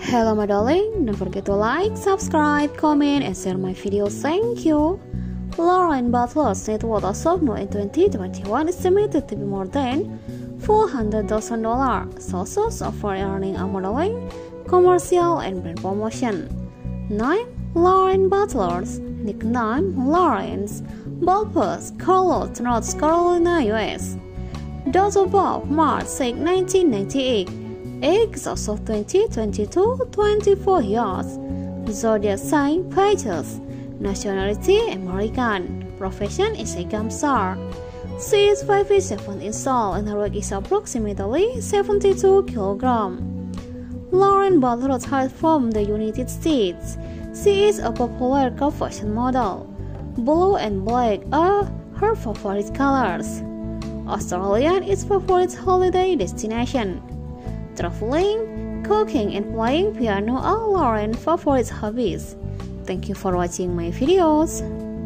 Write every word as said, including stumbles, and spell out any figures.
Hello my darling, don't forget to like, subscribe, comment, and share my videos. Thank you. Lauren Butler's net worth as of now in twenty twenty-one is estimated to be more than four hundred thousand dollars. Sources of foreign earning are modeling, commercial, and brand promotion. nine. Lauren Butler's nickname Lawrence Butler's Charlotte, North Carolina, U S Date of birth March sixth, nineteen ninety-eight. Age as of twenty twenty-two, twenty-four years. Zodiac sign Pisces. Nationality American. Profession is a gum star. She is five feet seven inches tall and her weight is approximately seventy-two kilograms. Lauren Butler hails from the United States. She is a popular car fashion model. Blue and black are her favorite colors. Australia is favorite holiday destination. Traveling, cooking, and playing piano are Lauren's favorite hobbies. Thank you for watching my videos.